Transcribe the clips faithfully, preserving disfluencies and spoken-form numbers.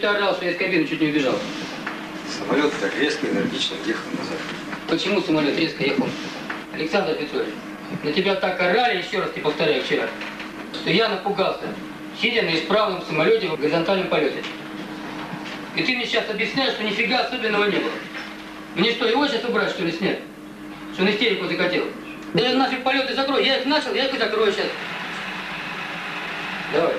ты орал, что я из кабины чуть не убежал? Самолет так резко и энергично ехал назад. Почему самолет резко ехал? Александр Петрович, на тебя так орали, еще раз тебе повторяю вчера, что я напугался, сидя на исправном самолете в горизонтальном полете. И ты мне сейчас объясняешь, что нифига особенного не было. Мне что, его сейчас убрать, что ли, снять? Что он истерику закатил? Да я нафиг полеты закрою. Я их начал, я их и закрою сейчас. Давай.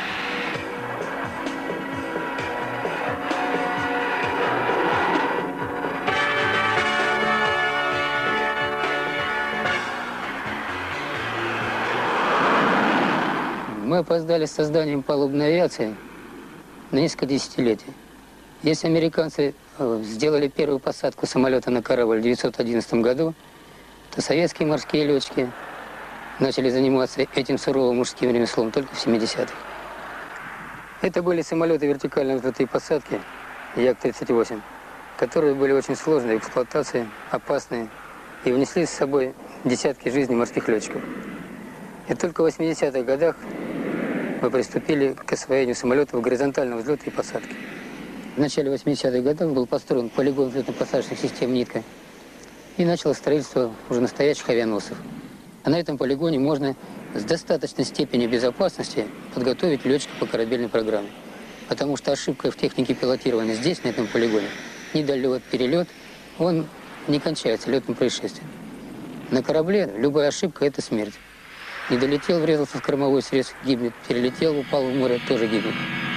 Мы опоздали с созданием палубной авиации на несколько десятилетий. Если американцы сделали первую посадку самолета на корабль в тысяча девятьсот одиннадцатом году, то советские морские летчики начали заниматься этим суровым мужским ремеслом только в семидесятых. Это были самолеты вертикальной взлета и посадки Як тридцать восемь, которые были очень сложные в эксплуатации, опасные и внесли с собой десятки жизней морских летчиков. И только в восьмидесятых годах мы приступили к освоению самолетов горизонтального взлета и посадки. В начале восьмидесятых годов был построен полигон взлетно-посадочных систем «Нитка» и началось строительство уже настоящих авианосцев. А на этом полигоне можно с достаточной степенью безопасности подготовить летчика по корабельной программе. Потому что ошибка в технике пилотирования здесь, на этом полигоне, недолет, перелет, он не кончается летным происшествием. На корабле любая ошибка – это смерть. Не долетел, врезался в кормовой срез, гибнет. Перелетел, упал в море, тоже гибнет.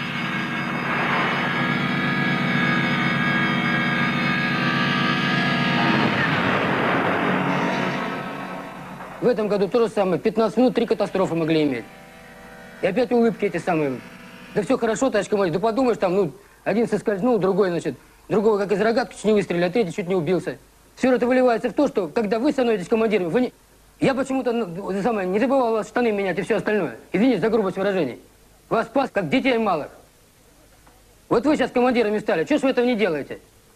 В этом году то же самое. пятнадцать минут, три катастрофы могли иметь. И опять улыбки эти самые. Да все хорошо, тачка моя. Да подумаешь, там, ну, один соскользнул, другой, значит, другого как из рогатки чуть не выстрелили, а третий чуть не убился. Все это выливается в то, что, когда вы становитесь командиром, вы не... Я почему-то, ну, самое, не забывал вас штаны менять и все остальное. Извините за грубость выражений. Вас спас, как детей малых. Вот вы сейчас командирами стали. Чего ж вы этого не делаете?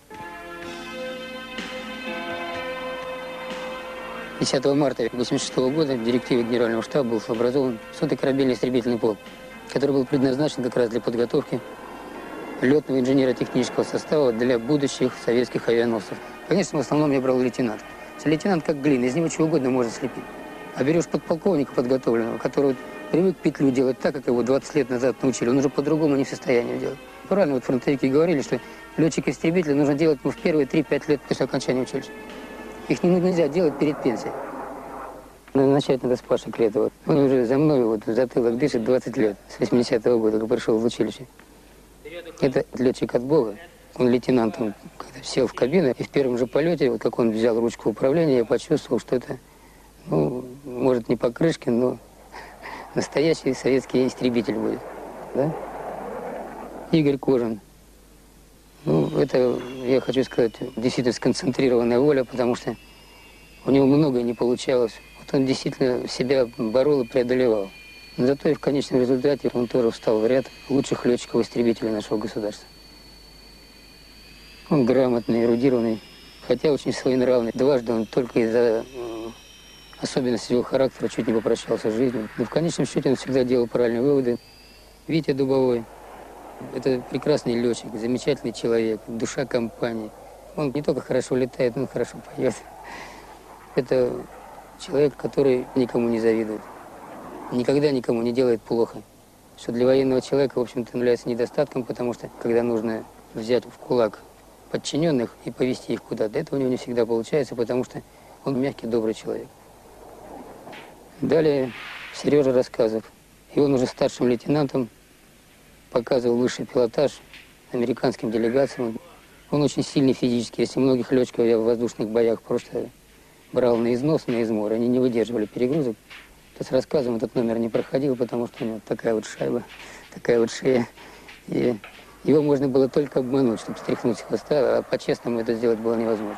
десятого марта тысяча девятьсот восемьдесят шестого года в директиве Генерального штаба был образован сотый корабельный истребительный полк, который был предназначен как раз для подготовки летного инженера-технического состава для будущих советских авианосцев. Конечно, в основном я брал лейтенант. Лейтенант как глина, из него чего угодно можно слепить. А берешь подполковника подготовленного, который привык петлю делать так, как его двадцать лет назад научили, он уже по-другому не в состоянии делать. Правильно, вот фронтовики говорили, что летчик-истребителя нужно делать ну, в первые три-пять лет после окончания училища. Их не нельзя делать перед пенсией. Надо начать надо с Паши Кретова. Он уже за мной вот в затылок дышит двадцать лет, с восьмидесятого года, как пришел в училище. Это летчик от Бога. Он лейтенантом сел в кабину, и в первом же полете, вот как он взял ручку управления, я почувствовал, что это, ну, может, не Покрышкин, но настоящий советский истребитель будет, да? Игорь Кожин. Ну, это, я хочу сказать, действительно сконцентрированная воля, потому что у него многое не получалось. Вот он действительно себя борол и преодолевал. Но зато и в конечном результате он тоже встал в ряд лучших летчиков-истребителей нашего государства. Он грамотный, эрудированный, хотя очень своенравный. Дважды он только из-за э, особенностей его характера чуть не попрощался с жизнью. Но в конечном счете он всегда делал правильные выводы. Витя Дубовой – это прекрасный летчик, замечательный человек, душа компании. Он не только хорошо летает, но и хорошо поет. Это человек, который никому не завидует, никогда никому не делает плохо. Что для военного человека, в общем-то, является недостатком, потому что, когда нужно взять в кулак подчиненных и повести их куда-то, это у него не всегда получается, потому что он мягкий, добрый человек. Далее Сережа Рассказов. И он уже старшим лейтенантом показывал высший пилотаж американским делегациям. Он очень сильный физически. Если многих летчиков я в воздушных боях просто брал на износ, на измор, они не выдерживали перегрузок, то с Рассказом этот номер не проходил, потому что у него такая вот шайба, такая вот шея. И его можно было только обмануть, чтобы стряхнуть с хвоста, а по-честному это сделать было невозможно.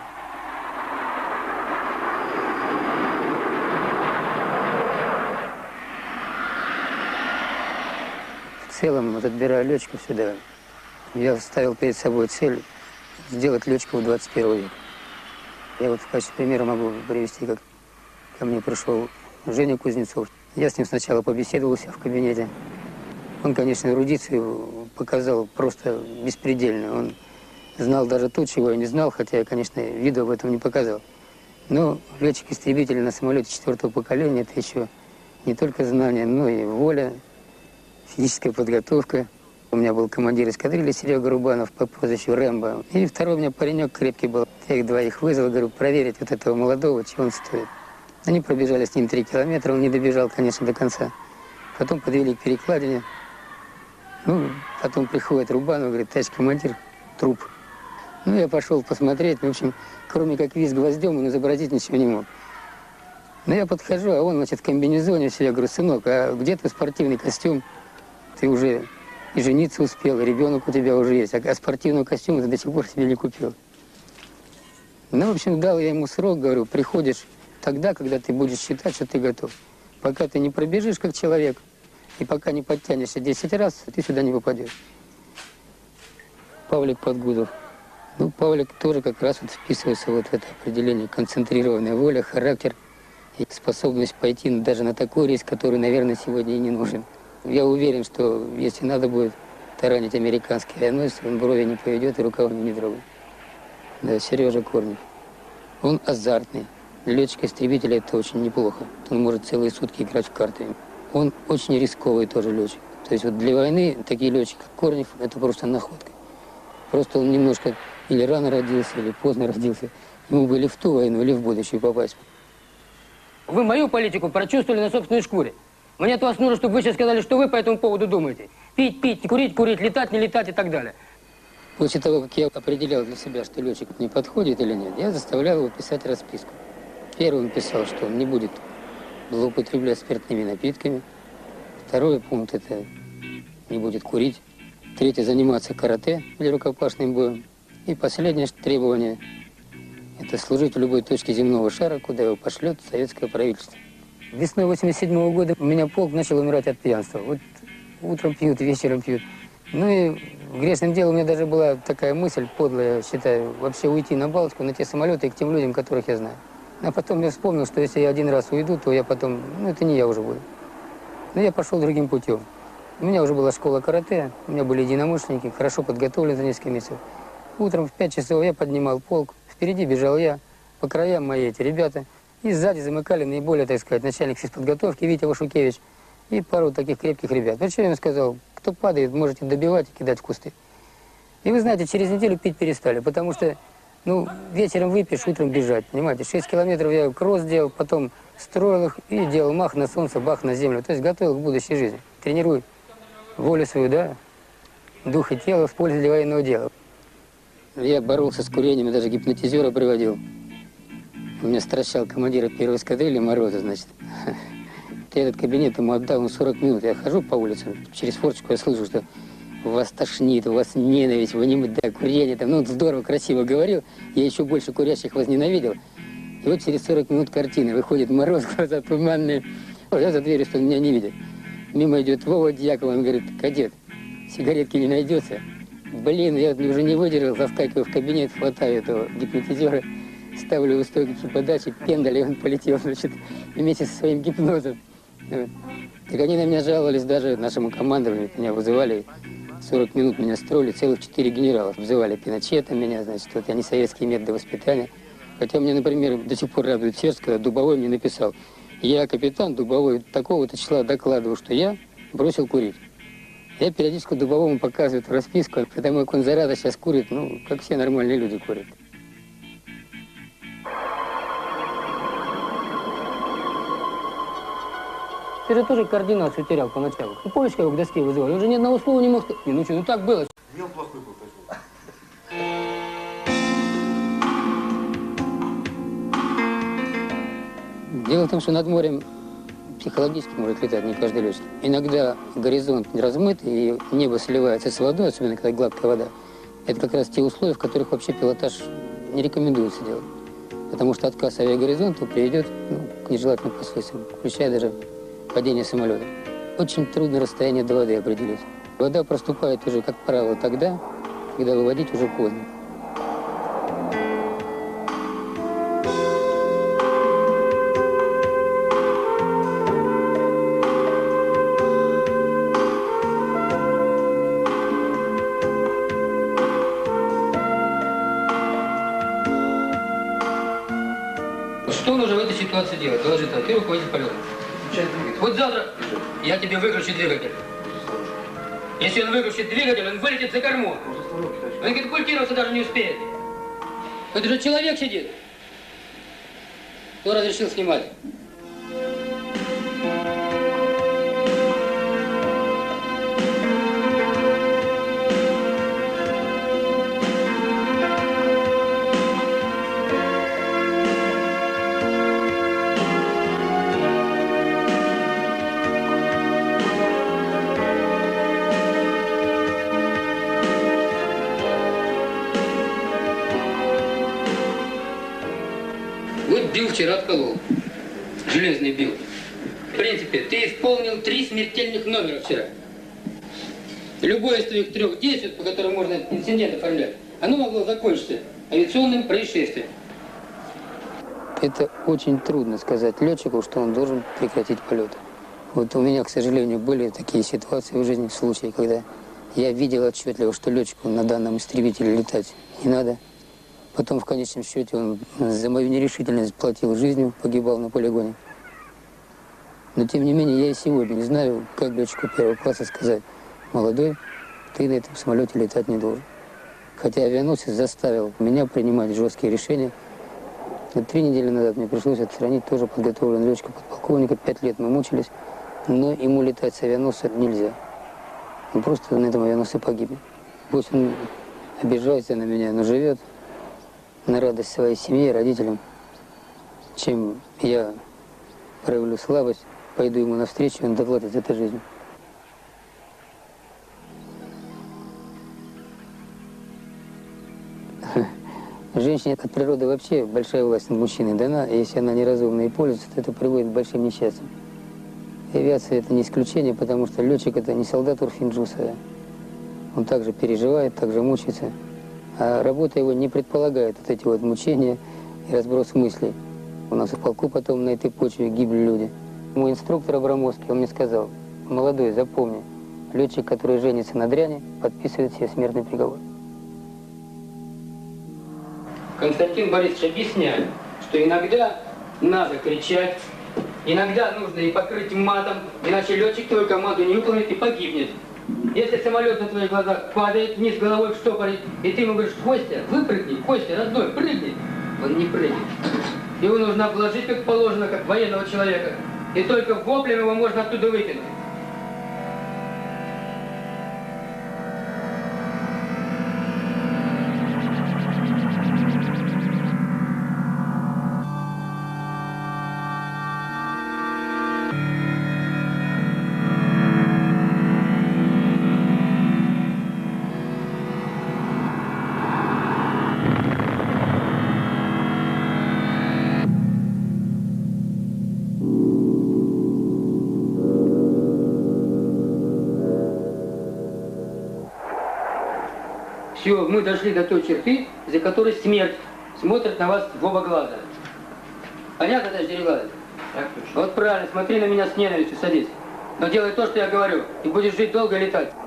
В целом, вот отбирая летчиков сюда, я ставил перед собой цель сделать летчиков двадцать первого века. Я вот в качестве примера могу привести, как ко мне пришел Женя Кузнецов. Я с ним сначала побеседовал у себя в кабинете. Он, конечно, эрудицию показал просто беспредельно. Он знал даже то, чего я не знал, хотя я, конечно, виду об этом не показал. Но летчик-истребитель на самолете четвертого поколения – это еще не только знания, но и воля, физическая подготовка. У меня был командир эскадрильи Серега Рубанов по прозвищу Рэмбо. И второй у меня паренек крепкий был. Я их двоих вызвал, говорю, проверить вот этого молодого, чего он стоит. Они пробежали с ним три километра, он не добежал, конечно, до конца. Потом подвели к перекладине. Ну, потом приходит Рубанов, говорит, товарищ командир, труп. Ну, я пошел посмотреть, в общем, кроме как визг гвоздем, он изобразить ничего не мог. Ну, я подхожу, а он, значит, в комбинезоне все. Я говорю, сынок, а где твой спортивный костюм? Ты уже и жениться успел, и ребенок у тебя уже есть, а спортивного костюма ты до сих пор себе не купил. Ну, в общем, дал я ему срок, говорю, приходишь тогда, когда ты будешь считать, что ты готов. Пока ты не пробежишь как человек, и пока не подтянешься десять раз, ты сюда не попадешь. Павлик Подгудов. Ну, Павлик тоже как раз вот вписывается вот в это определение. Концентрированная воля, характер и способность пойти даже на такой риск, который, наверное, сегодня и не нужен. Я уверен, что если надо будет таранить американский авианосец, он брови не поведет и рукавами не трогает. Да, Сережа Корнев. Он азартный. Для летчика-истребителя это очень неплохо. Он может целые сутки играть в карты. Он очень рисковый тоже летчик. То есть вот для войны такие летчики, как Корнев, это просто находка. Просто он немножко или рано родился, или поздно родился. Ему бы или в ту войну, или в будущее попасть. Вы мою политику прочувствовали на собственной шкуре. Мне от вас нужно, чтобы вы сейчас сказали, что вы по этому поводу думаете. Пить, пить, курить, курить, летать, не летать и так далее. После того, как я определял для себя, что летчик не подходит или нет, я заставлял его писать расписку. Первым писал, что он не будет злоупотреблять спиртными напитками. Второй пункт – это не будет курить. Третье – заниматься карате или рукопашным боем. И последнее требование – это служить в любой точке земного шара, куда его пошлет советское правительство. Весной восемьдесят седьмого года у меня полк начал умирать от пьянства. Вот утром пьют, вечером пьют. Ну и грешным делом у меня даже была такая мысль подлая, я считаю, вообще уйти на Балтику, на те самолеты и к тем людям, которых я знаю. А потом я вспомнил, что если я один раз уйду, то я потом, ну это не я уже буду. Но я пошел другим путем. У меня уже была школа карате, у меня были единомышленники, хорошо подготовлены за несколько месяцев. Утром в пять часов я поднимал полк, впереди бежал я, по краям мои эти ребята. И сзади замыкали наиболее, так сказать, начальник физподготовки Витя Вашукевич и пару таких крепких ребят. Ну, что я им сказал, кто падает, можете добивать и кидать в кусты. И вы знаете, через неделю пить перестали, потому что, ну, вечером выпьешь, утром бежать, понимаете. Шесть километров я кросс делал, потом строил их и делал мах на солнце, бах на землю. То есть готовил к будущей жизни. Тренируй волю свою, да, дух и тело в пользу для военного дела. Я боролся с курением, даже гипнотизера приводил. У меня стращал командира первой эскадрильи Мороза, значит. Я этот кабинет ему отдал, он сорок минут. Я хожу по улице, через форточку я слышу, что вас тошнит, у вас ненависть, вы не да, курение там. Ну, он здорово, красиво говорил. Я еще больше курящих возненавидел. И вот через сорок минут картины. Выходит Мороз, глаза туманные. Я за дверью, что он меня не видит. Мимо идет Вова Дьяков, он говорит, кадет, сигаретки не найдется. Блин, я уже не выдержал, заскакиваю в кабинет, хватаю этого гипнотизера, ставлю его стойки подачи, пендали, и он полетел, значит, вместе со своим гипнозом. Вот. Так они на меня жаловались даже нашему командованию, меня вызывали, сорок минут меня строили, целых четыре генерала. Вызывали Пиночета меня, значит, вот я не советские методы воспитания. Хотя мне, например, до сих пор радует сердце, когда Дубовой мне написал, я, капитан Дубовой, такого-то числа докладываю, что я бросил курить. Я периодически Дубовому показываю эту расписку, потому как он зараза сейчас курит, ну, как все нормальные люди курят. Ты же тоже координацию терял поначалу. Ну, помнишь, как его к доске вызывали? Он же ни одного слова не мог... Не, ну что, ну так было. Не, он плохой был, точно. Дело в том, что над морем психологически может летать не каждый летчик. Иногда горизонт размыт, и небо сливается с водой, особенно когда гладкая вода. Это как раз те условия, в которых вообще пилотаж не рекомендуется делать. Потому что отказ авиагоризонта приведет ну, к нежелательным последствиям, включая даже падение самолета. Очень трудно расстояние до воды определить. Вода проступает уже, как правило, тогда, когда выводить уже поздно. Что нужно в этой ситуации делать? Доложи, ты руководитель полета. Вот завтра я тебе выключу двигатель. Если он выключит двигатель, он вылетит за корму. Он катапультироваться даже не успеет. Это же человек сидит. Кто разрешил снимать? Вот Билл вчера отколол. Железный Билл. В принципе, ты исполнил три смертельных номера вчера. Любое из твоих трех действий, по которым можно инцидент оформлять, оно могло закончиться авиационным происшествием. Это очень трудно сказать летчику, что он должен прекратить полет. Вот у меня, к сожалению, были такие ситуации в жизни, случаи, когда я видел отчетливо, что летчику на данном истребителе летать не надо. Потом, в конечном счете, он за мою нерешительность платил жизнью, погибал на полигоне. Но, тем не менее, я и сегодня не знаю, как летчику первого класса сказать: молодой, ты на этом самолете летать не должен. Хотя авианосец заставил меня принимать жесткие решения. И три недели назад мне пришлось отстранить тоже подготовленного летчика подполковника. Пять лет мы мучились, но ему летать с авианосца нельзя. Он просто на этом авианосце погибнет. Пусть он обижается на меня, но живет на радость своей семье, родителям. Чем я проявлю слабость, пойду ему навстречу, и он доплатит за это жизнью. Женщине от природы вообще большая власть над мужчиной дана, и если она неразумна и пользуется, то это приводит к большим несчастьям. Авиация — это не исключение, потому что летчик — это не солдат Урфин-Джуса. Он также переживает, также мучается. А работа его не предполагает вот эти вот мучения и разброс мыслей. У нас в полку потом на этой почве гибли люди. Мой инструктор Абрамовский, он мне сказал: молодой, запомни, летчик, который женится на дряни, подписывает себе смертный приговор. Константин Борисович объясняет, что иногда надо кричать, иногда нужно и покрыть матом, иначе летчик твою команду не выполнит и погибнет. Если самолет на твоих глазах падает вниз головой в штопоре, и ты ему говоришь: Костя, выпрыгни, Костя, родной, прыгни, он не прыгнет. Его нужно обложить как положено, как военного человека, и только воплем его можно оттуда выкинуть. Все, мы дошли до той черты, за которой смерть смотрит на вас в оба глаза. Понятно, товарищ Деревянов? Вот правильно, смотри на меня с ненавистью, садись. Но делай то, что я говорю, и будешь жить долго и летать.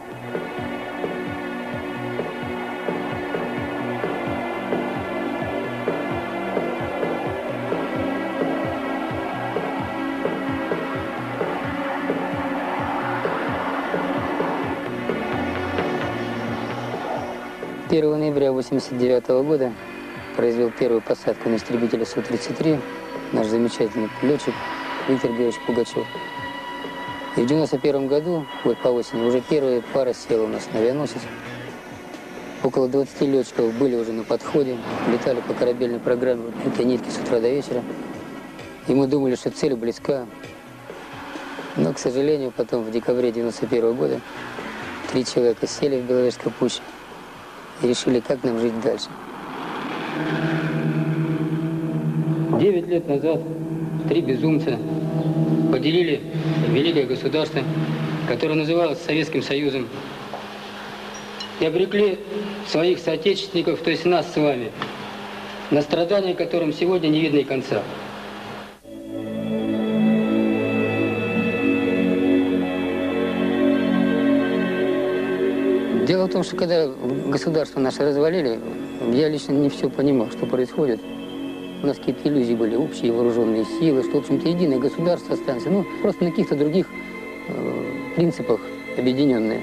первого ноября восемьдесят девятого года произвел первую посадку на истребителе Су тридцать три наш замечательный летчик Виктор Георгиевич Пугачев. И в девяносто первом году, вот по осени, уже первая пара села у нас на авианосец. Около двадцати летчиков были уже на подходе, летали по корабельной программе вот, этой нитки с утра до вечера. И мы думали, что цель близка. Но, к сожалению, потом в декабре девяносто первого года три человека сели в Беловежской пуще и решили, как нам жить дальше. Девять лет назад три безумца поделили великое государство, которое называлось Советским Союзом, и обрекли своих соотечественников, то есть нас с вами, на страдания, которым сегодня не видно и конца. Дело в том, что когда государство наше развалили, я лично не все понимал, что происходит. У нас какие-то иллюзии были, общие вооруженные силы, что, в общем-то, единое государство останется. Ну, просто на каких-то других э, принципах объединенные.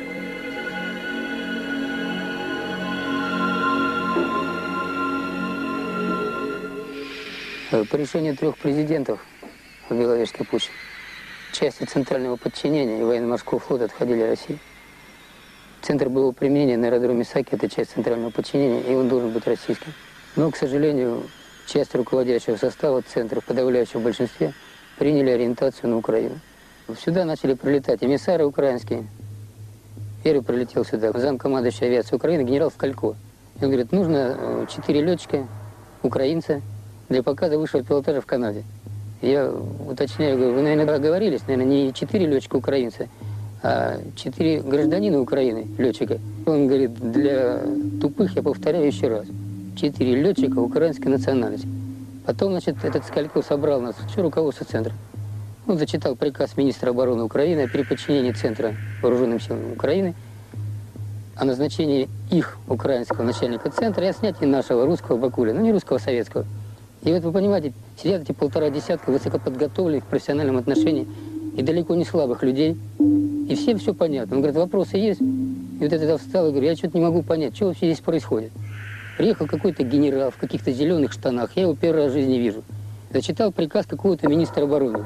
По решению трех президентов в Беловежской пуще части центрального подчинения и военно-морского флота отходили России. Центр боевого применения на аэродроме Саки – это часть центрального подчинения, и он должен быть российским. Но, к сожалению, часть руководящего состава центра в подавляющем большинстве приняли ориентацию на Украину. Сюда начали прилетать эмиссары украинские. Первый прилетел сюда замкомандующий авиации Украины генерал Скалько. Он говорит, нужно четыре летчика, украинца, для показа высшего пилотажа в Канаде. Я уточняю, говорю, вы, наверное, договорились, наверное, не четыре летчика украинца, а четыре гражданина Украины, летчика. Он говорит, для тупых я повторяю еще раз. Четыре летчика украинской национальности. Потом, значит, этот Скалько собрал нас, все руководство центра. Он зачитал приказ министра обороны Украины о переподчинении центра вооруженным силам Украины, о назначении их, украинского начальника центра, и о снятии нашего русского Бакулина, ну не русского, а советского. И вот вы понимаете, сидят эти полтора десятка высокоподготовленных в профессиональном отношении и далеко не слабых людей, и всем все понятно. Он говорит, вопросы есть? И вот это встал и говорит, я что-то не могу понять, что вообще здесь происходит. Приехал какой-то генерал в каких-то зеленых штанах, я его первый раз в жизни вижу. Зачитал приказ какого-то министра обороны.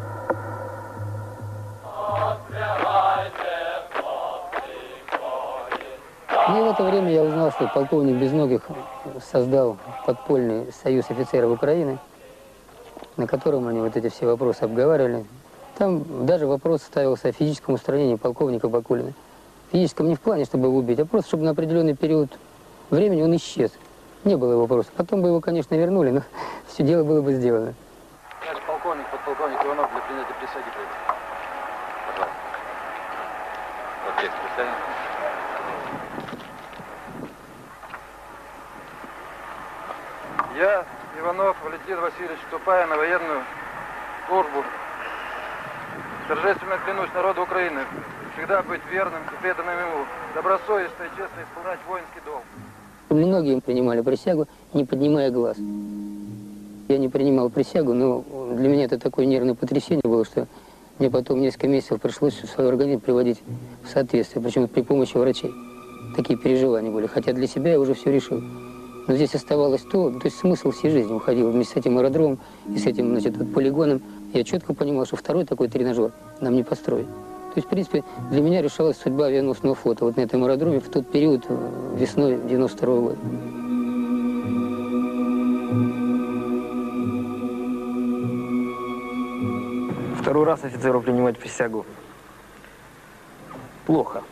И в это время я узнал, что полковник Безногих создал подпольный союз офицеров Украины, на котором они вот эти все вопросы обговаривали. Там даже вопрос ставился о физическом устранении полковника Бакулина. Физическом не в плане, чтобы его убить, а просто, чтобы на определенный период времени он исчез. Не было вопроса. Потом бы его, конечно, вернули, но все дело было бы сделано. Наш полковник, подполковник Иванов для принятия присяги. Пожалуйста. Вот текст присяги. Я, Иванов Валентин Васильевич, вступая на военную службу, торжественно клянусь народу Украины всегда быть верным и преданным ему, добросовестно и честно исполнять воинский долг. Многие принимали присягу, не поднимая глаз. Я не принимал присягу, но для меня это такое нервное потрясение было, что мне потом несколько месяцев пришлось свой организм приводить в соответствие, причем при помощи врачей. Такие переживания были, хотя для себя я уже все решил. Но здесь оставалось то, то есть смысл всей жизни уходил вместе с этим аэродромом и с этим, значит, вот полигоном. Я четко понимал, что второй такой тренажер нам не построить. То есть, в принципе, для меня решалась судьба авианосного флота вот на этом аэродроме в тот период, весной девяносто второго года. Второй раз офицеру принимать присягу плохо.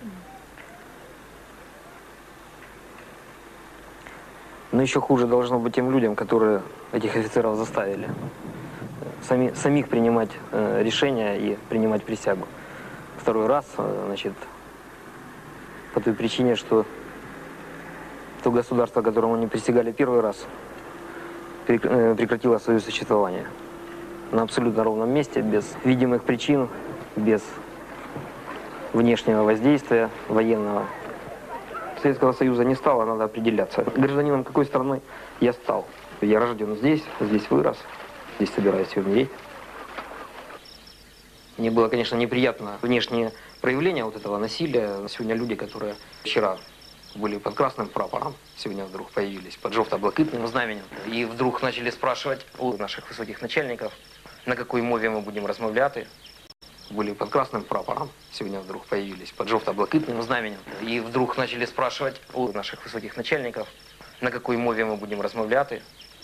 Но еще хуже должно быть тем людям, которые этих офицеров заставили сами, самих принимать э, решения и принимать присягу. Второй раз, э, значит, по той причине, что то государство, которому они присягали первый раз, э, прекратило свое существование. На абсолютно ровном месте, без видимых причин, без внешнего воздействия военного. Советского Союза не стало, надо определяться. Гражданином какой страны я стал. Я рожден здесь, здесь вырос, здесь собираюсь и умереть. Мне было, конечно, неприятно внешнее проявление вот этого насилия. Сегодня люди, которые вчера были под красным прапором, сегодня вдруг появились под жовто-блакитным знаменем. И вдруг начали спрашивать у наших высоких начальников, на какой мове мы будем размовляти. Были под красным прапором, сегодня вдруг появились под жовто-блакитным знаменем. И вдруг начали спрашивать у наших высоких начальников, на какой мове мы будем размовляти.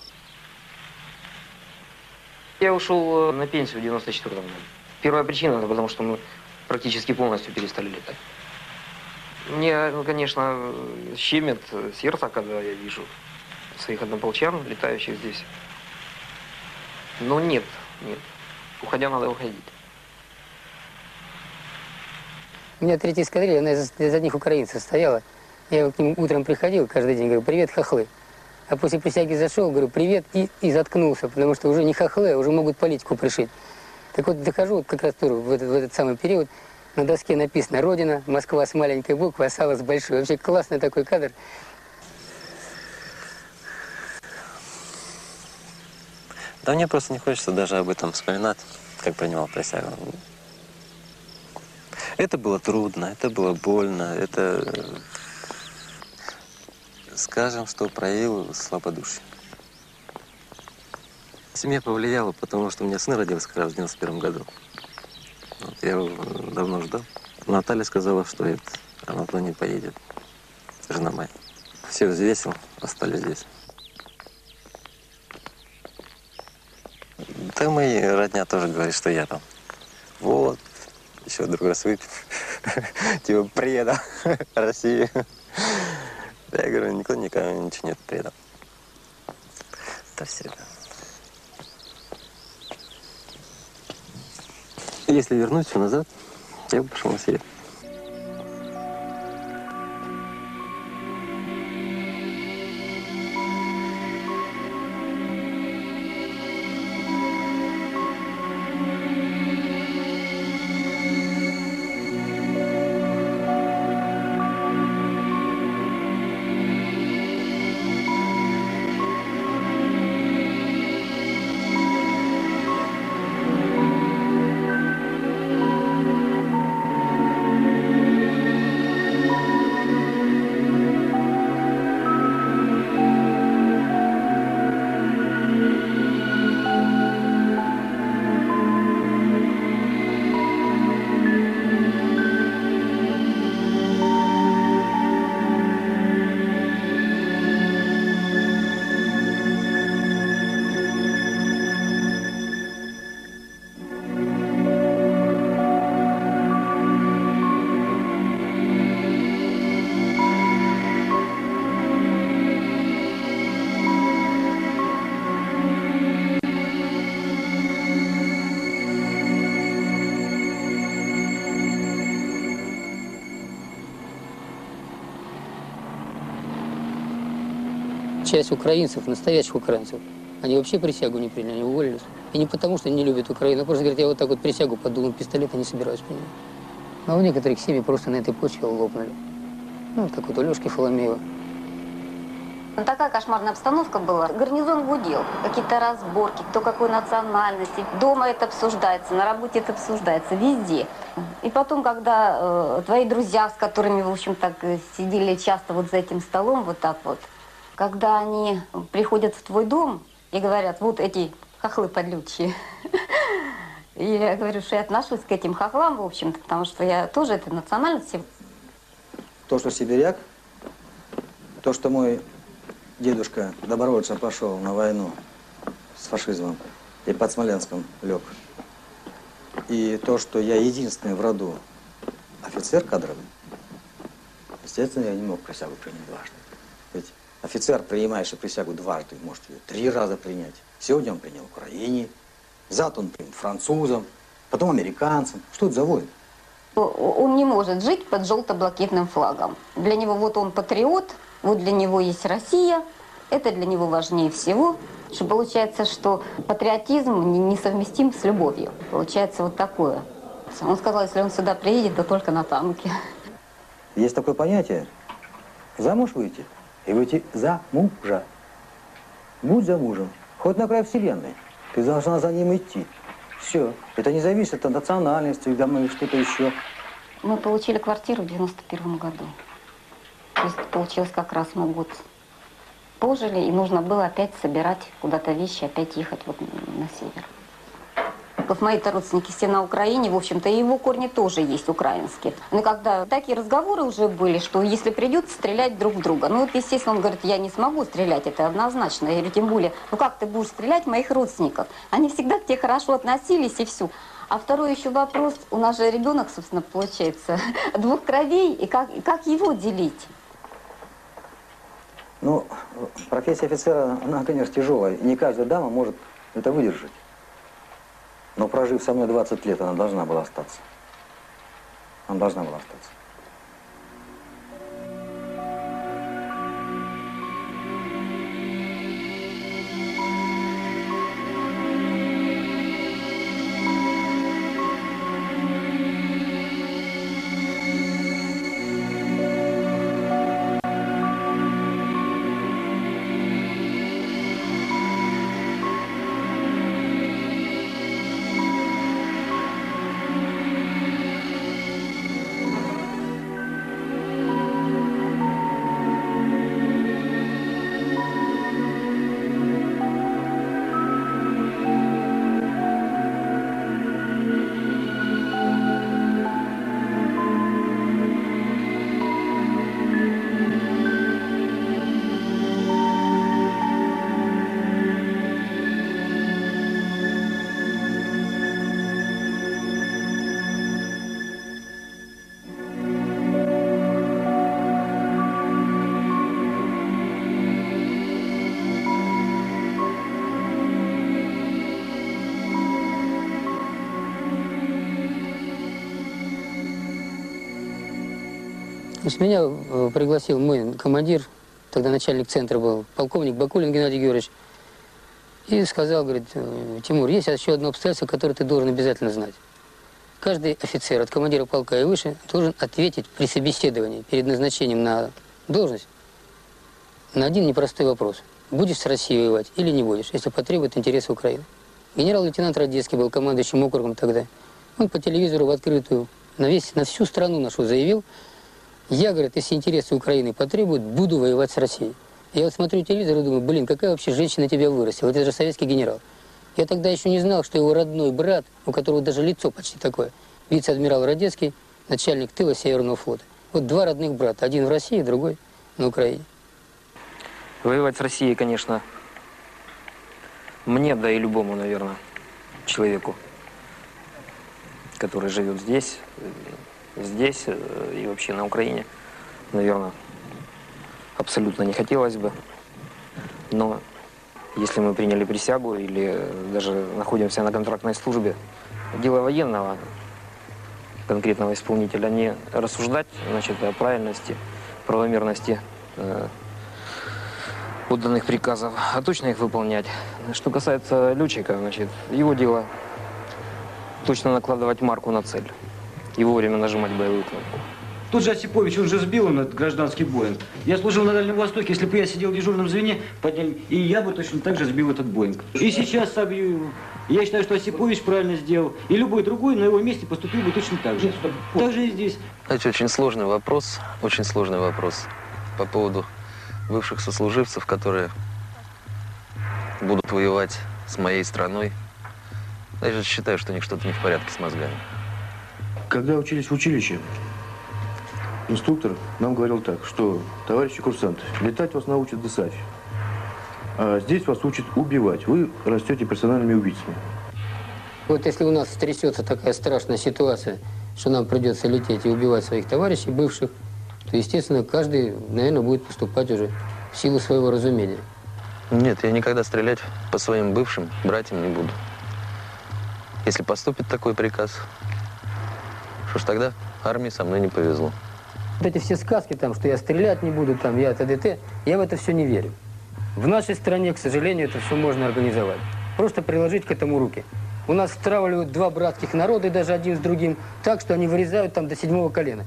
Я ушел на пенсию в девяносто четвёртом году. Первая причина, это потому что мы практически полностью перестали летать. Мне, ну, конечно, щемит сердце, когда я вижу своих однополчан, летающих здесь. Но нет, нет. Уходя, надо уходить. У меня третья эскадрилья, она из, из одних украинцев стояла. Я к ним утром приходил каждый день, говорю, привет, хохлы. А после присяги зашел, говорю, привет, и, и заткнулся, потому что уже не хохлы, а уже могут политику пришить. Так вот, дохожу вот как раз тоже в этот, в этот самый период, на доске написано «Родина», Москва с маленькой буквы, а сало с большой. Вообще классный такой кадр. Да мне просто не хочется даже об этом вспоминать, как принимал присягу. Это было трудно, это было больно, это, скажем, что проявил слабодушие. Семья повлияла, потому что у меня сын родился как раз в девяносто первом году. Вот, я его давно ждал. Наталья сказала, что это, она туда не поедет, жена моя. Все взвесил, остались здесь. Да мои родня тоже говорит, что я там. Вот, еще другой раз выпил. Типа предал Россию. Я говорю, никто никому ничего нет предал. Это все это. Если вернуть все назад, я бы пошел на север. Часть украинцев, настоящих украинцев, они вообще присягу не приняли, они уволились. И не потому, что не любят Украину, а просто говорят, я вот так вот присягу под дулом пистолета не собираюсь принять. А у некоторых семьи просто на этой почве лопнули. Ну, вот как вот у Лёшки Фоломеева. Такая кошмарная обстановка была. Гарнизон гудел. Какие-то разборки, кто какой национальности. Дома это обсуждается, на работе это обсуждается, везде. И потом, когда э, твои друзья, с которыми, в общем, так сидели часто вот за этим столом, вот так вот, когда они приходят в твой дом и говорят, вот эти хохлы подлючие. И я говорю, что я отношусь к этим хохлам, в общем-то, потому что я тоже этой национальности. То, что сибиряк, то, что мой дедушка добровольцем пошел на войну с фашизмом и под Смоленском лег, и то, что я единственный в роду офицер кадровый, естественно, я не мог присягу принять дважды. Ведь офицер, принимающий присягу дважды, может ее три раза принять. Сегодня он принял Украине, завтра он принял французам, потом американцам. Что это за война? Он не может жить под желто-блакитным флагом. Для него вот он патриот, вот для него есть Россия, это для него важнее всего. Что получается, что патриотизм несовместим с любовью. Получается вот такое. Он сказал, если он сюда приедет, то только на танке. Есть такое понятие – замуж выйти и выйти за мужа. Будь за мужем, хоть на край вселенной, ты должна за ним идти. Все. Это не зависит от национальности или что-то еще. Мы получили квартиру в девяносто первом году. То есть получилось как раз мы год пожили, и нужно было опять собирать куда-то вещи, опять ехать вот на север. Вот мои-то родственники все на Украине, в общем-то, и его корни тоже есть украинские. Но когда такие разговоры уже были, что если придется стрелять друг в друга. Ну вот, естественно, он говорит, я не смогу стрелять, это однозначно. Я говорю, тем более, ну как ты будешь стрелять в моих родственников? Они всегда к тебе хорошо относились и все. А второй еще вопрос, у нас же ребенок, собственно, получается, двух кровей, и как, и как его делить? Ну, профессия офицера, она, конечно, тяжелая. Не каждая дама может это выдержать. Но прожив со мной двадцать лет, она должна была остаться. Она должна была остаться. Значит, меня э, пригласил мой командир, тогда начальник центра был, полковник Бакулин Геннадий Георгиевич, и сказал, говорит, Тимур, есть еще одно обстоятельство, которое ты должен обязательно знать. Каждый офицер от командира полка и выше должен ответить при собеседовании перед назначением на должность на один непростой вопрос. Будешь с Россией воевать или не будешь, если потребует интересы Украины. Генерал-лейтенант Радецкий был командующим округом тогда. Он по телевизору в открытую на, весь, на всю страну нашу заявил, я, говорит, если интересы Украины потребуют, буду воевать с Россией. Я вот смотрю телевизор и думаю, блин, какая вообще женщина тебя вырастила, это же советский генерал. Я тогда еще не знал, что его родной брат, у которого даже лицо почти такое, вице-адмирал Радецкий, начальник тыла Северного флота. Вот два родных брата, один в России, другой на Украине. Воевать с Россией, конечно, мне, да и любому, наверное, человеку, который живет здесь, здесь и вообще на Украине, наверное, абсолютно не хотелось бы. Но если мы приняли присягу или даже находимся на контрактной службе, дело военного, конкретного исполнителя, не рассуждать, значит, о правильности, правомерности э, отданных приказов, а точно их выполнять. Что касается летчика, значит, его дело точно накладывать марку на цель и вовремя нажимать боевую кнопку. Тот же Осипович, он же сбил этот гражданский Боинг. Я служил на Дальнем Востоке, если бы я сидел в дежурном звене, подняли, и я бы точно так же сбил этот Боинг. И сейчас собью. Я считаю, что Осипович правильно сделал, и любой другой на его месте поступил бы точно так же. Так же и здесь. Знаете, очень сложный вопрос, очень сложный вопрос по поводу бывших сослуживцев, которые будут воевать с моей страной. Я же считаю, что у них что-то не в порядке с мозгами. Когда учились в училище, инструктор нам говорил так, что, товарищи курсанты, летать вас научат десать, а здесь вас учат убивать. Вы растете персональными убийцами. Вот если у нас стрясется такая страшная ситуация, что нам придется лететь и убивать своих товарищей бывших, то, естественно, каждый, наверное, будет поступать уже в силу своего разумения. Нет, я никогда стрелять по своим бывшим братьям не буду. Если поступит такой приказ, что ж тогда армии со мной не повезло. Вот эти все сказки, там, что я стрелять не буду, там, я т.д.т., я в это все не верю. В нашей стране, к сожалению, это все можно организовать. Просто приложить к этому руки. У нас стравливают два братских народа, даже один с другим, так, что они вырезают там до седьмого колена.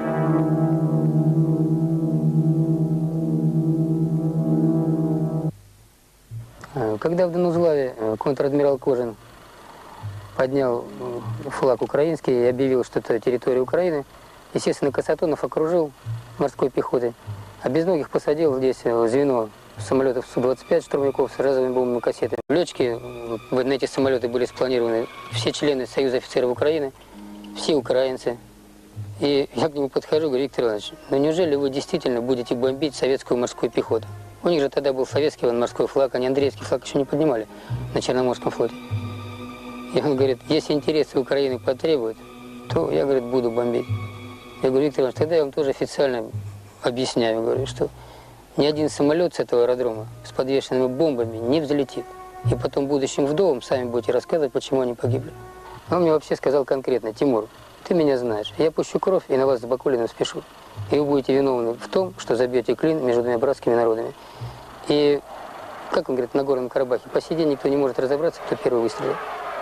Когда в Донузлаве контр-адмирал Кожин поднял флаг украинский и объявил, что это территория Украины, естественно, Касатонов окружил морской пехотой, а Безногих посадил здесь звено самолетов Су двадцать пять штурмовиков с разовыми бомбовыми кассетами. Летчики на эти самолеты были спланированы все члены Союза офицеров Украины, все украинцы. И я к нему подхожу, говорю, Виктор Иванович, ну неужели вы действительно будете бомбить советскую морскую пехоту? У них же тогда был советский морской флаг, они Андреевский флаг еще не поднимали на Черноморском флоте. И он говорит, если интересы Украины потребуют, то я, говорит, буду бомбить. Я говорю, Виктор Иванович, тогда я вам тоже официально объясняю, говорю, что ни один самолет с этого аэродрома с подвешенными бомбами не взлетит. И потом будущим вдовам сами будете рассказывать, почему они погибли. Он мне вообще сказал конкретно, Тимур, ты меня знаешь, я пущу кровь и на вас с Бакулиным спешу. И вы будете виновны в том, что забьете клин между двумя братскими народами. И, как он говорит, на Горном Карабахе, по сей день никто не может разобраться, кто первый выстрелил.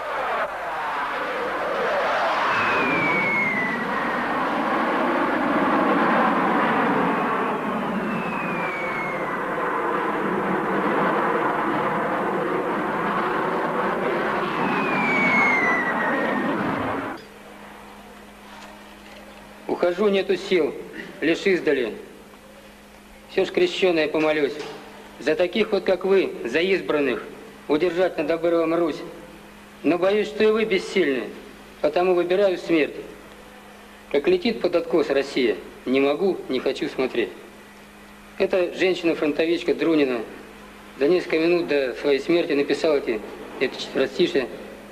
Ухожу, нету сил, лишь издали. Все ж крещеное помолюсь. За таких вот, как вы, за избранных, удержать над обрывом Русь. Но боюсь, что и вы бессильны, потому выбираю смерть. Как летит под откос Россия, не могу, не хочу смотреть. Эта женщина-фронтовичка Друнина за несколько минут до своей смерти написала эти, это четверостишие.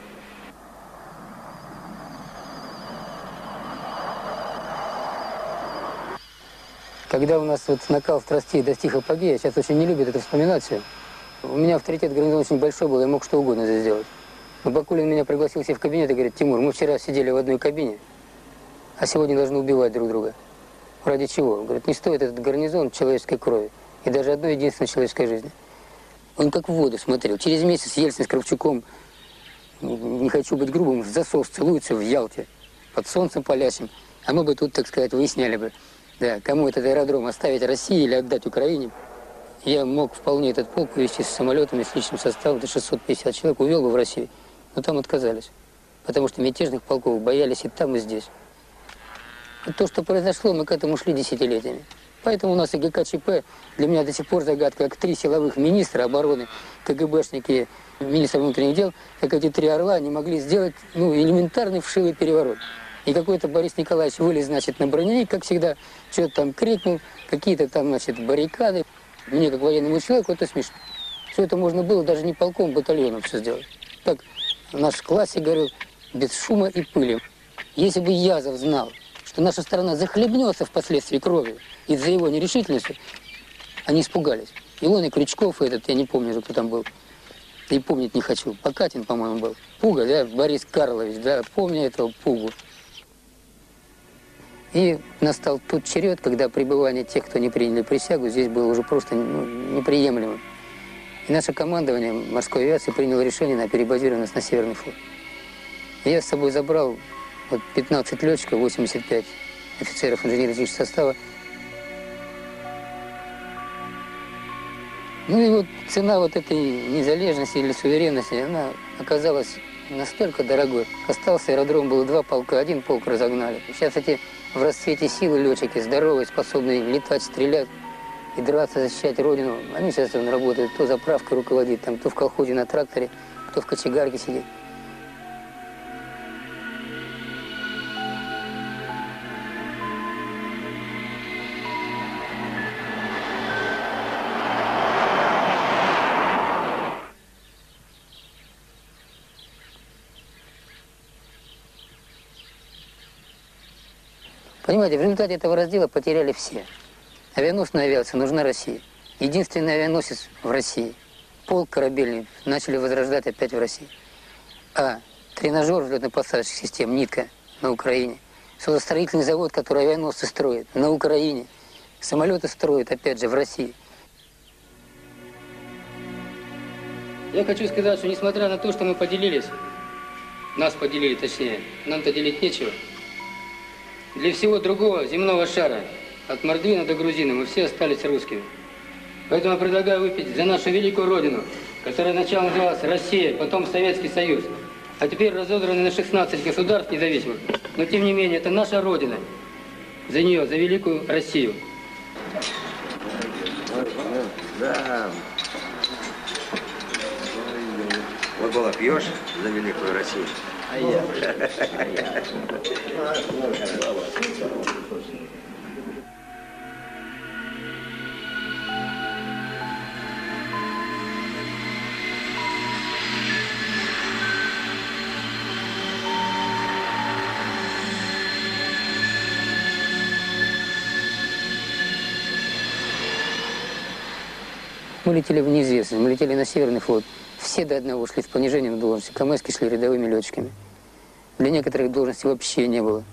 Когда у нас вот накал страстей достиг апогея, сейчас очень не любят это вспоминать все. У меня авторитет гарнизона очень большой был, я мог что угодно здесь сделать. Но Бакулин меня пригласил себе в кабинет и говорит, Тимур, мы вчера сидели в одной кабине, а сегодня должны убивать друг друга. Ради чего? Говорит, не стоит этот гарнизон человеческой крови и даже одной единственной человеческой жизни. Он как в воду смотрел. Через месяц Ельцин с Кравчуком, не хочу быть грубым, в засос целуются в Ялте, под солнцем палящим. А мы бы тут, так сказать, выясняли бы, да, кому этот аэродром оставить России или отдать Украине. Я мог вполне этот полк увезти с самолетами, с личным составом, до шестьсот пятьдесят человек, увел бы в Россию. Но там отказались, потому что мятежных полков боялись и там, и здесь. И то, что произошло, мы к этому шли десятилетиями. Поэтому у нас и ГКЧП для меня до сих пор загадка, как три силовых министра обороны, КГБшники, министр внутренних дел, как эти три орла не могли сделать ну, элементарный вшивый переворот. И какой-то Борис Николаевич вылез, значит, на броневик, как всегда, что-то там крикнул, какие-то там, значит, баррикады. Мне, как военному человеку, это смешно. Все это можно было даже не полком, батальоном все сделать. Так у нас в классе говорил, без шума и пыли. Если бы Язов знал, что наша страна захлебнется впоследствии кровью из-за его нерешительности, они испугались. И он, и Крючков, и этот, я не помню уже, кто там был. И помнить не хочу. Покатин, по-моему, был. Пуга, да, Борис Карлович, да, помню этого Пугу. И настал тот черед, когда пребывание тех, кто не приняли присягу, здесь было уже просто ну, неприемлемым. И наше командование морской авиации приняло решение на перебазированность на Северный флот. И я с собой забрал вот, пятнадцать летчиков, восемьдесят пять офицеров инженерно-технического состава. Ну и вот цена вот этой незалежности или суверенности, она оказалась настолько дорогой. Остался аэродром, было два полка, один полк разогнали. Сейчас эти в расцвете силы летчики, здоровые, способные летать, стрелять и драться, защищать родину. Они сейчас там работают, кто заправкой руководит, там, кто в колхозе на тракторе, кто в кочегарке сидит. Понимаете, в результате этого раздела потеряли все. Авианосная авиация нужна России. Единственный авианосец в России. Полк корабельный начали возрождать опять в России. А тренажер взлетно-посадочных систем «Нитка» на Украине. Судостроительный завод, который авианосцы строит на Украине. Самолеты строят опять же в России. Я хочу сказать, что несмотря на то, что мы поделились, нас поделили точнее, нам-то делить нечего. Для всего другого земного шара, от Мордвина до Грузины, мы все остались русскими. Поэтому я предлагаю выпить за нашу великую родину, которая сначала называлась Россия, потом Советский Союз, а теперь разодраны на шестнадцать государств независимых. Но тем не менее, это наша родина. За нее, за великую Россию. Да. Вот было пьешь за великую Россию. А я. Мы летели в неизвестность, мы летели на Северный флот. Все до одного шли с понижением должности. Камэски шли рядовыми летчиками. Для некоторых должностей вообще не было.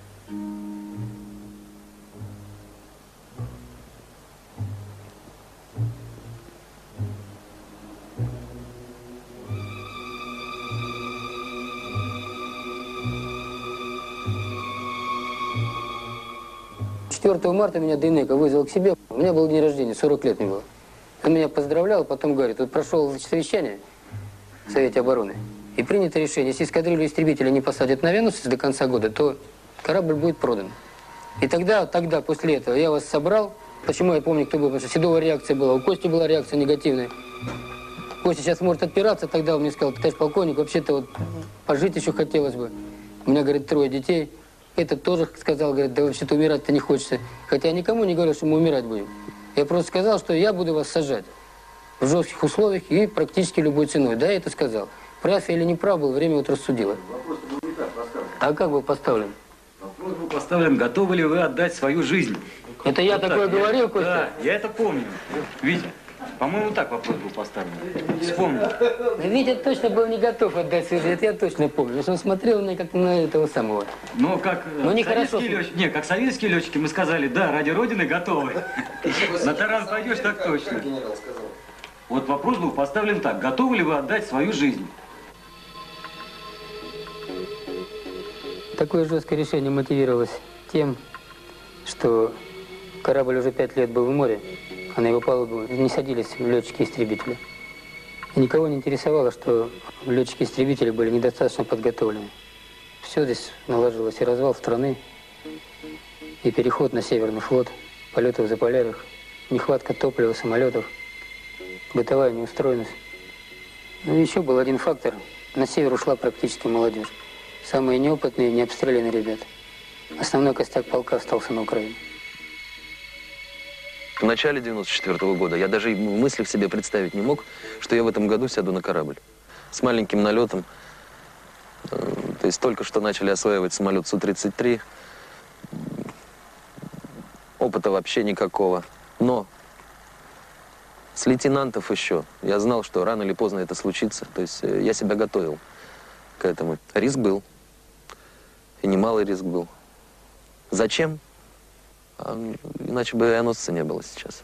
четвёртого марта меня Дейнеко вызвал к себе. У меня был день рождения, сорок лет мне было. Он меня поздравлял, потом говорит, вот прошел совещание в Совете обороны, и принято решение, если эскадрилью истребителя не посадят на авианосец до конца года, то корабль будет продан. И тогда, тогда, после этого, я вас собрал. Почему я помню, кто был, потому что Седова реакция была, у Кости была реакция негативная. Костя сейчас может отпираться, тогда он мне сказал, товарищ полковник, вообще-то вот пожить еще хотелось бы. У меня, говорит, трое детей. Этот тоже сказал, говорит, да вообще-то умирать-то не хочется. Хотя я никому не говорю, что мы умирать будем. Я просто сказал, что я буду вас сажать в жестких условиях и практически любой ценой. Да, я это сказал. Прав я или не прав был, время вот рассудило. Вопрос был не так поставлен. А как был поставлен? Вопрос был поставлен, готовы ли вы отдать свою жизнь? Это я Вот такое так. говорил, я, Костя? Да, я это помню. Витя, По-моему, так вопрос был поставлен. Вспомни. Витя точно был не готов отдать свой ответ, я точно помню. Потому что он смотрел на меня как на этого самого. Но как, Но не хорошо. летчики, не, как советские летчики мы сказали, да, ради Родины готовы. На таран пойдешь, так точно. Вот вопрос был поставлен так. Готовы ли вы отдать свою жизнь? Такое жесткое решение мотивировалось тем, что корабль уже пять лет был в море, а на его палубу не садились летчики-истребители. И никого не интересовало, что летчики-истребители были недостаточно подготовлены. Все здесь наложилось, и развал страны, и переход на Северный флот, полеты в Заполярьях, нехватка топлива, самолетов, бытовая неустроенность. Ну и еще был один фактор. На север ушла практически молодежь. Самые неопытные, необстрелянные ребята. Основной костяк полка остался на Украине. В начале девяносто четвёртого года я даже в мыслях себе представить не мог, что я в этом году сяду на корабль. С маленьким налетом. То есть только что начали осваивать самолет Су тридцать три. Опыта вообще никакого. Но с лейтенантов еще я знал, что рано или поздно это случится. То есть я себя готовил к этому. Риск был. И немалый риск был. Зачем? А иначе бы авианосца не было сейчас.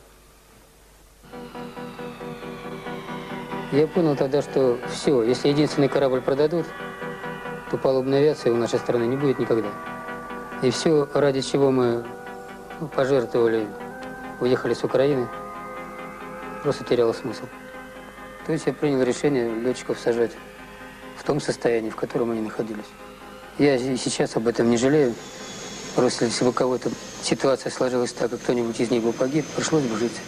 Я понял тогда, что все, если единственный корабль продадут, то палубной авиации у нашей страны не будет никогда. И все, ради чего мы пожертвовали, уехали с Украины, просто теряло смысл. То есть я принял решение летчиков сажать в том состоянии, в котором они находились. Я и сейчас об этом не жалею. Просто если бы у кого-то ситуация сложилась так, и кто-нибудь из них бы погиб, пришлось бы жить с этим.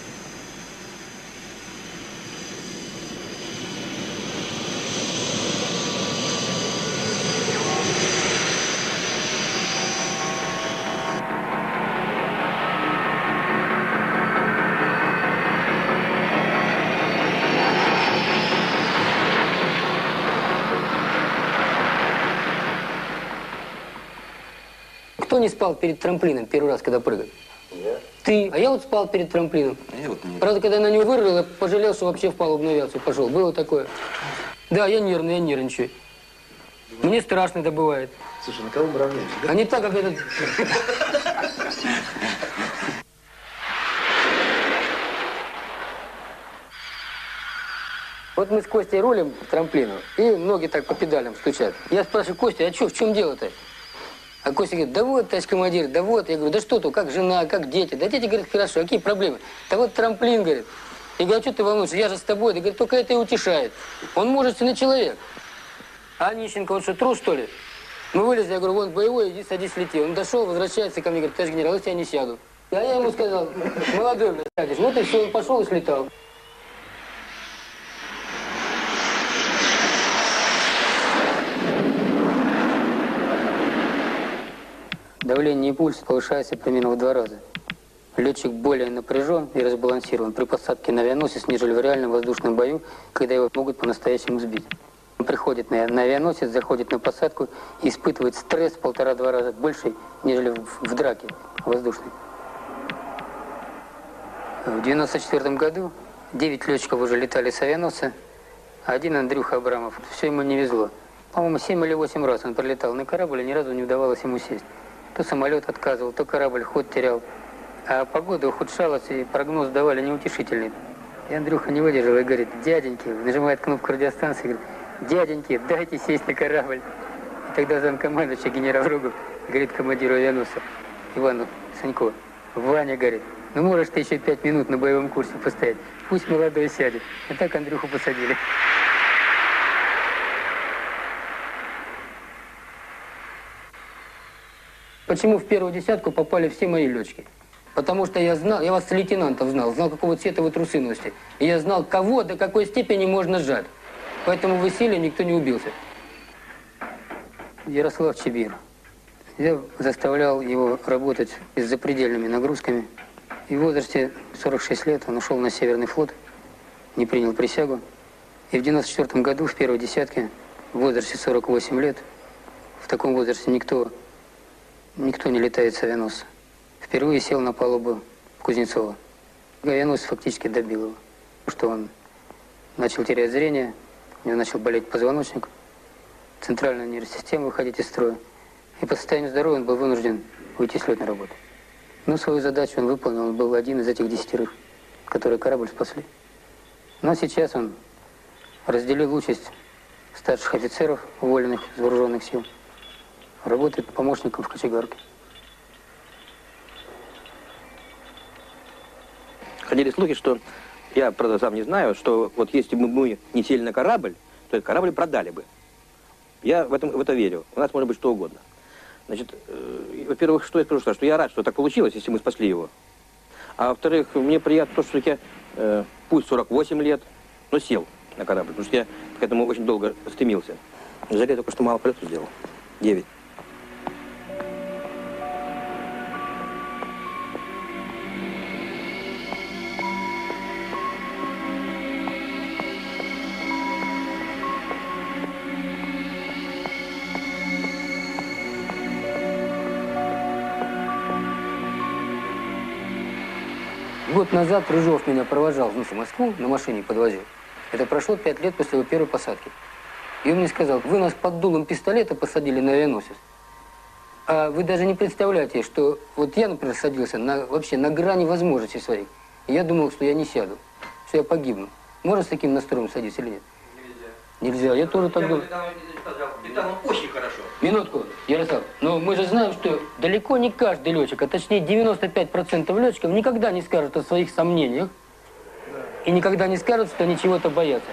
Кто не спал перед трамплином первый раз, когда прыгал? Я? Ты. А я вот спал перед трамплином. Я вот не... Правда, когда я на него вырвал, я пожалел, что вообще в палубную авиацию пошел. Было такое. Да, я нервный, я нервничаю. Мне страшно это бывает. Слушай, на кого мы равняемся, да? А не так, как этот... Вот мы с Костей рулим к трамплину, и ноги так по педалям стучат. Я спрашиваю: Костя, а что, в чем дело-то? А Костя говорит: да вот, товарищ командир, да вот. Я говорю: да что тут, как жена, как дети? Да дети, говорят, хорошо, какие проблемы? Да вот трамплин, говорит. Я говорю: а что ты волнуешься, я же с тобой. Да, говорит, только это и утешает. Он мужественный человек. А Онищенко, он что, трус, что ли? Мы вылезли, я говорю: вон боевой, иди садись, лети. Он дошел, возвращается ко мне, говорит: товарищ генерал, если я не сяду. А я ему сказал: молодой, блядь, сядешь. Вот и все, он пошел и слетал. Давление и пульс повышается примерно в два раза. Летчик более напряжен и разбалансирован при посадке на авианосец, нежели в реальном воздушном бою, когда его могут по-настоящему сбить. Он приходит на, на авианосец, заходит на посадку и испытывает стресс в полтора-два раза больше, нежели в, в драке воздушной. В девяносто четвёртом году девять летчиков уже летали с авианосца, а один Андрюха Абрамов. Все ему не везло. По-моему, семь или восемь раз он прилетал на корабль, и ни разу не удавалось ему сесть. То самолет отказывал, то корабль ход терял. А погода ухудшалась, и прогноз давали неутешительный. И Андрюха не выдержал и говорит: дяденьки, нажимает кнопку радиостанции, говорит: дяденьки, дайте сесть на корабль. И тогда замкомандующий генерал Рогов говорит командиру авианосца Ивану Санько: Ваня, говорит, ну можешь ты еще пять минут на боевом курсе постоять, пусть молодой сядет. И так Андрюху посадили. Почему в первую десятку попали все мои летчики? Потому что я знал, я вас с лейтенантов знал, знал, какого цвета вы трусы носите. И я знал, кого до какой степени можно сжать. Поэтому в Исиле никто не убился. Ярослав Чебир. Я заставлял его работать с запредельными нагрузками. И в возрасте сорок шесть лет он ушел на Северный флот, не принял присягу. И в девяносто четвёртом году, в первой десятке, в возрасте сорок восемь лет, в таком возрасте никто... Никто не летает с авианосца. Впервые сел на палубу Кузнецова. Авианосец фактически добил его. что он начал терять зрение, у него начал болеть позвоночник, центральная нервная система выходить из строя. И по состоянию здоровья он был вынужден уйти с летной работы. Но свою задачу он выполнил, он был один из этих десятерых, которые корабль спасли. Но сейчас он разделил участь старших офицеров, уволенных из вооруженных сил, работает помощником в кочегарке. Ходили слухи, что, я, правда, сам не знаю, что вот если бы мы не сели на корабль, то этот корабль продали бы. Я в, этом, в это верю. У нас может быть что угодно. Значит, э, во-первых, что я скажу, что я рад, что так получилось, если мы спасли его. А во-вторых, мне приятно то, что я, э, пусть сорок восемь лет, но сел на корабль, потому что я к этому очень долго стремился. Жаль, я только что мало полетов сделал. Девять. Год назад Рыжов меня провожал в Москву, на машине подвозил. Это прошло пять лет после его первой посадки. И он мне сказал: вы нас под дулом пистолета посадили на авианосец. А вы даже не представляете, что вот я, например, садился на, вообще на грани возможностей своих. И я думал, что я не сяду, что я погибну. Можно с таким настроем садиться или нет? Нельзя. Нельзя. Я тоже так думал. Летал он очень хорошо. Минутку, Ярослав. Но мы же знаем, что далеко не каждый летчик, а точнее девяносто пять процентов летчиков никогда не скажут о своих сомнениях. И никогда не скажут, что они чего-то боятся.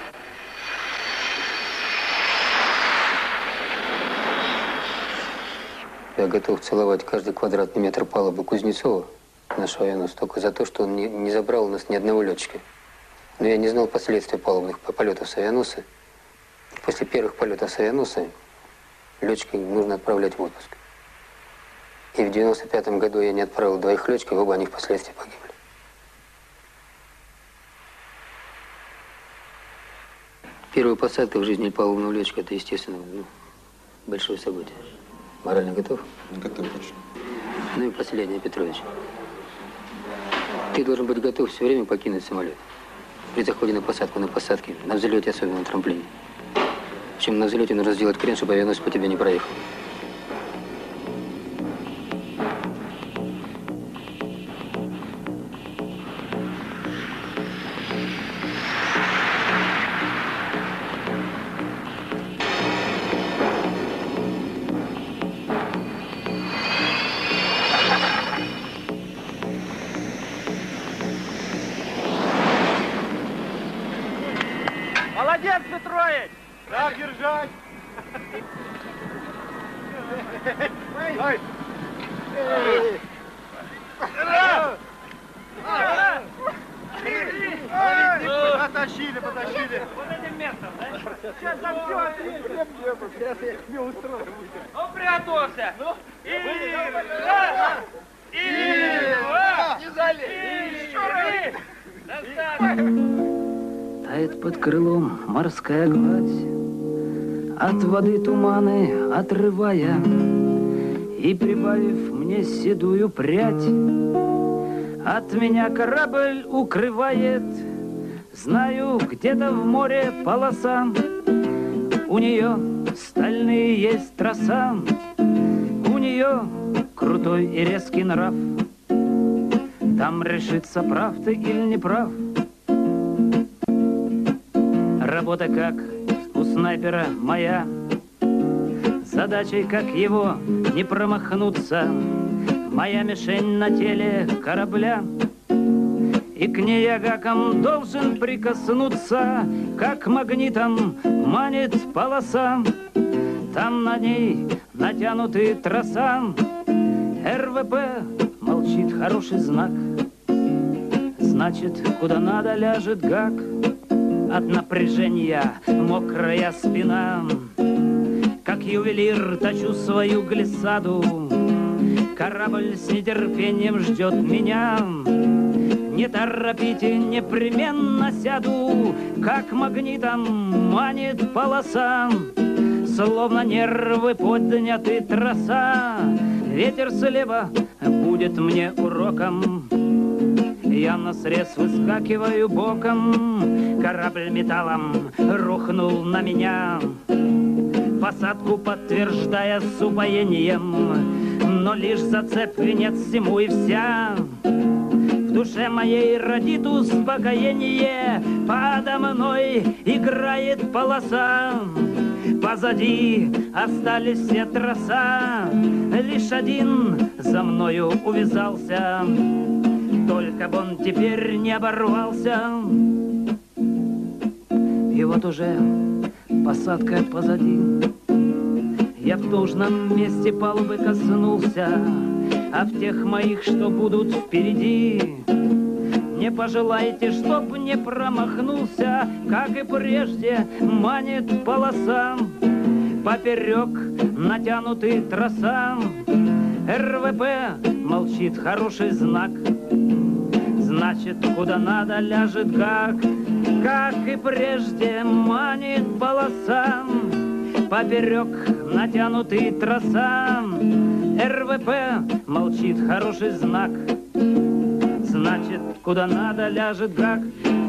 Я готов целовать каждый квадратный метр палубы Кузнецова, нашего авианосца, только за то, что он не, не забрал у нас ни одного летчика. Но я не знал последствий палубных полетов с авианосца. После первых полетов с авианосца летчика нужно отправлять в отпуск. И в девяносто пятом году я не отправил двоих летчиков, оба они впоследствии погибли. Первая посадка в жизни палубного летчика – это, естественно, ну, большое событие. Морально готов? Готов, точно. Ну и последнее, Петрович. Ты должен быть готов все время покинуть самолет. При заходе на посадку, на посадке, на взлете, особенно на трамплине. Причем на взлете нужно сделать крен, чтобы авианосец по тебе не проехал. Молодец, Петрович! Так держать! Ой! Потащили, потащили! Вот этим местом, да? Сейчас там все отлично! Сейчас я тебе устрою. Ну, приготовься! И... И... Не залезь! Еще раз! Тает под крылом морская гладь, от воды туманы отрывая и прибавив мне седую прядь, от меня корабль укрывает. Знаю, где-то в море полоса, у нее стальные есть троса, у нее крутой и резкий нрав. Там решится, прав ты или не прав. Работа как у снайпера моя, задачей как его не промахнуться. Моя мишень на теле корабля, и к ней я гаком должен прикоснуться, как магнитом манит полоса. Там на ней натянуты троса, эр вэ пэ молчит, хороший знак. Значит, куда надо ляжет гак. От напряжения мокрая спина, как ювелир точу свою глиссаду. Корабль с нетерпением ждет меня. Не торопите, непременно сяду, как магнитом манит полоса. Словно нервы подняты троса, ветер слева будет мне уроком. Я на срез выскакиваю боком, корабль металлом рухнул на меня. Посадку подтверждая с упоением, но лишь зацеп венец всему и вся. В душе моей родит успокоение, подо мной играет полоса. Позади остались все троса, лишь один за мною увязался. Только бы он теперь не оборвался. И вот уже посадка позади. Я в нужном месте палубы коснулся, а в тех моих, что будут впереди, не пожелайте, чтоб не промахнулся, как и прежде манит полоса. Поперек натянутый троса, эр вэ пэ молчит, хороший знак. Значит, куда надо ляжет как, как и прежде манит полоса. Поперек натянутый троса, эр вэ пэ молчит, хороший знак. Значит, куда надо ляжет гак.